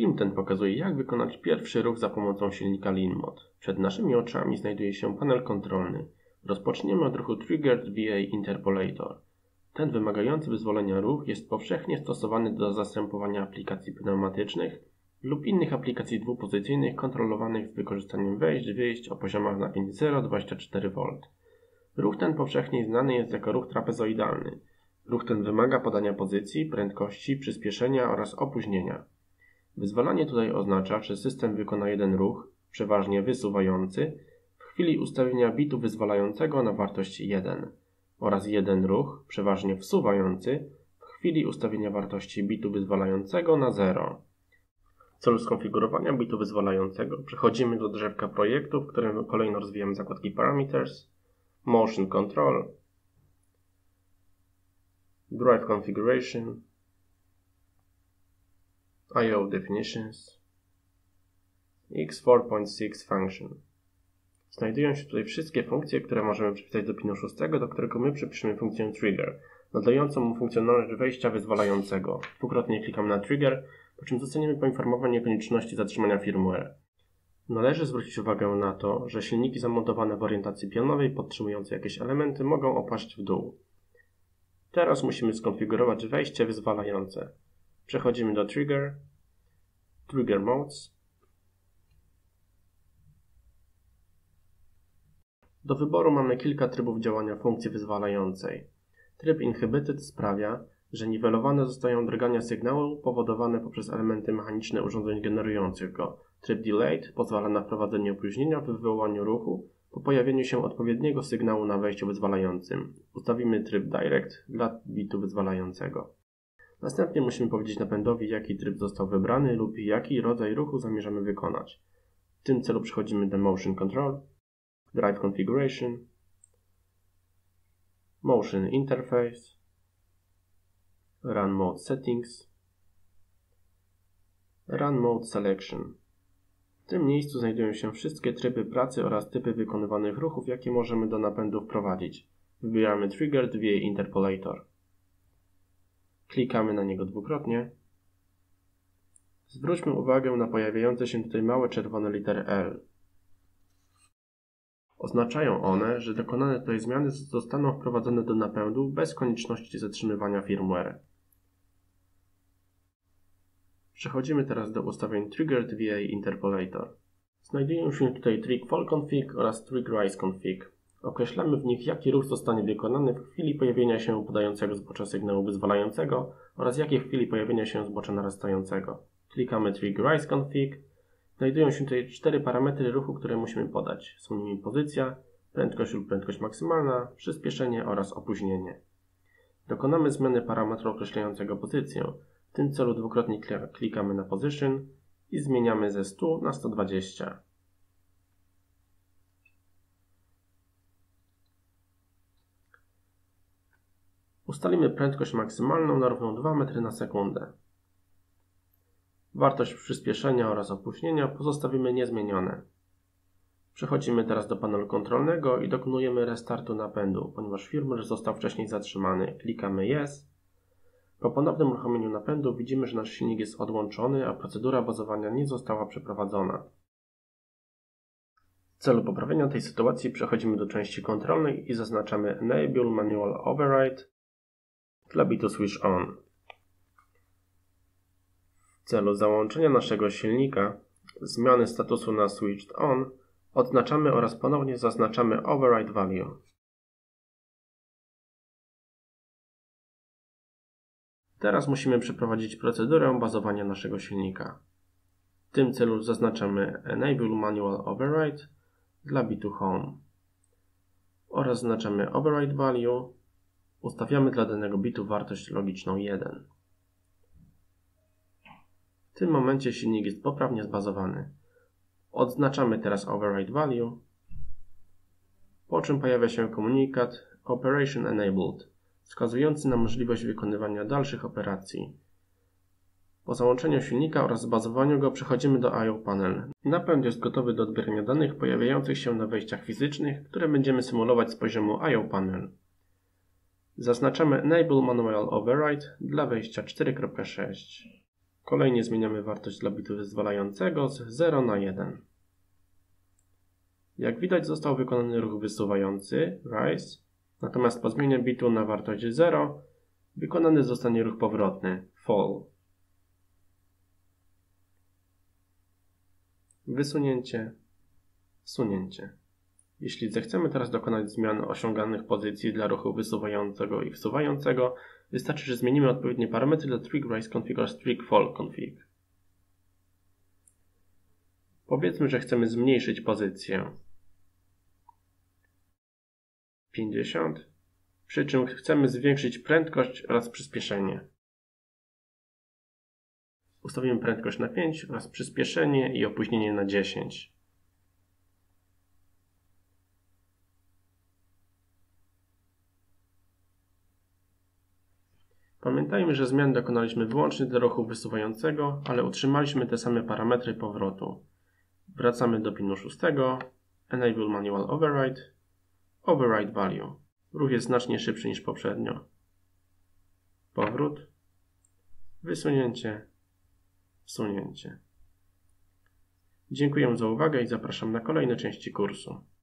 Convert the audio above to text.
Film ten pokazuje, jak wykonać pierwszy ruch za pomocą silnika LeanMod. Przed naszymi oczami znajduje się panel kontrolny. Rozpoczniemy od ruchu Triggered VA Interpolator. Ten wymagający wyzwolenia ruch jest powszechnie stosowany do zastępowania aplikacji pneumatycznych lub innych aplikacji dwupozycyjnych kontrolowanych z wykorzystaniem wejść-wyjść o poziomach napięć 0,24V. Ruch ten powszechnie znany jest jako ruch trapezoidalny. Ruch ten wymaga podania pozycji, prędkości, przyspieszenia oraz opóźnienia. Wyzwalanie tutaj oznacza, że system wykona jeden ruch, przeważnie wysuwający, w chwili ustawienia bitu wyzwalającego na wartość 1 oraz jeden ruch, przeważnie wsuwający, w chwili ustawienia wartości bitu wyzwalającego na 0. W celu skonfigurowania bitu wyzwalającego przechodzimy do drzewka projektu, w którym kolejno rozwijamy zakładki Parameters, Motion Control, Drive Configuration, I/O Definitions, X4.6 Function. Znajdują się tutaj wszystkie funkcje, które możemy przypisać do pinu 6, do którego my przypiszemy funkcję Trigger, nadającą mu funkcjonalność wejścia wyzwalającego. Dwukrotnie klikamy na Trigger, po czym zostaniemy poinformowani o konieczności zatrzymania firmware. Należy zwrócić uwagę na to, że silniki zamontowane w orientacji pionowej podtrzymujące jakieś elementy mogą opaść w dół. Teraz musimy skonfigurować wejście wyzwalające. Przechodzimy do Trigger, Trigger Modes. Do wyboru mamy kilka trybów działania funkcji wyzwalającej. Tryb Inhibited sprawia, że niwelowane zostają drgania sygnału powodowane poprzez elementy mechaniczne urządzeń generujących go. Tryb Delayed pozwala na wprowadzenie opóźnienia w wywołaniu ruchu po pojawieniu się odpowiedniego sygnału na wejściu wyzwalającym. Ustawimy tryb Direct dla bitu wyzwalającego. Następnie musimy powiedzieć napędowi, jaki tryb został wybrany lub jaki rodzaj ruchu zamierzamy wykonać. W tym celu przechodzimy do Motion Control, Drive Configuration, Motion Interface, Run Mode Settings, Run Mode Selection. W tym miejscu znajdują się wszystkie tryby pracy oraz typy wykonywanych ruchów, jakie możemy do napędu wprowadzić. Wybieramy Triggered VA Interpolator. Klikamy na niego dwukrotnie. Zwróćmy uwagę na pojawiające się tutaj małe czerwone litery L. Oznaczają one, że dokonane tutaj zmiany zostaną wprowadzone do napędu bez konieczności zatrzymywania firmware. Przechodzimy teraz do ustawień Triggered VA Interpolator. Znajdują się tutaj Trig Fall Config oraz Trig Rise Config. Określamy w nich, jaki ruch zostanie wykonany w chwili pojawienia się podającego zbocza sygnału wyzwalającego oraz jakie w chwili pojawienia się zbocza narastającego. Klikamy Trig Rise Config. Znajdują się tutaj 4 parametry ruchu, które musimy podać. Są nimi pozycja, prędkość lub prędkość maksymalna, przyspieszenie oraz opóźnienie. Dokonamy zmiany parametru określającego pozycję. W tym celu dwukrotnie klikamy na Position i zmieniamy ze 100 na 120. Ustalimy prędkość maksymalną na równą 2 metry na sekundę. Wartość przyspieszenia oraz opóźnienia pozostawimy niezmienione. Przechodzimy teraz do panelu kontrolnego i dokonujemy restartu napędu, ponieważ firmware został wcześniej zatrzymany. Klikamy Yes. Po ponownym uruchomieniu napędu widzimy, że nasz silnik jest odłączony, a procedura bazowania nie została przeprowadzona. W celu poprawienia tej sytuacji przechodzimy do części kontrolnej i zaznaczamy Enable Manual Override dla bitu Switch On. W celu załączenia naszego silnika, zmiany statusu na Switched On, odznaczamy oraz ponownie zaznaczamy Override Value. Teraz musimy przeprowadzić procedurę bazowania naszego silnika. W tym celu zaznaczamy Enable Manual Override dla bitu Home oraz zaznaczamy Override Value. Ustawiamy dla danego bitu wartość logiczną 1. W tym momencie silnik jest poprawnie zbazowany. Odznaczamy teraz Override Value, po czym pojawia się komunikat Operation Enabled, wskazujący na możliwość wykonywania dalszych operacji. Po załączeniu silnika oraz zbazowaniu go przechodzimy do I/O Panel. Napęd jest gotowy do odbierania danych pojawiających się na wejściach fizycznych, które będziemy symulować z poziomu I/O Panel. Zaznaczamy Enable Manual Override dla wejścia 4.6. Kolejnie zmieniamy wartość dla bitu wyzwalającego z 0 na 1. Jak widać, został wykonany ruch wysuwający, rise, natomiast po zmianie bitu na wartość 0 wykonany zostanie ruch powrotny, fall. Wysunięcie, wsunięcie. Jeśli zechcemy teraz dokonać zmian osiąganych pozycji dla ruchu wysuwającego i wsuwającego, wystarczy, że zmienimy odpowiednie parametry dla trig rise config oraz trig fall config. Powiedzmy, że chcemy zmniejszyć pozycję 50, przy czym chcemy zwiększyć prędkość oraz przyspieszenie. Ustawimy prędkość na 5 oraz przyspieszenie i opóźnienie na 10. Pamiętajmy, że zmian dokonaliśmy wyłącznie dla ruchu wysuwającego, ale utrzymaliśmy te same parametry powrotu. Wracamy do pinu 6. Enable Manual Override. Override Value. Ruch jest znacznie szybszy niż poprzednio. Powrót. Wysunięcie. Wsunięcie. Dziękuję za uwagę i zapraszam na kolejne części kursu.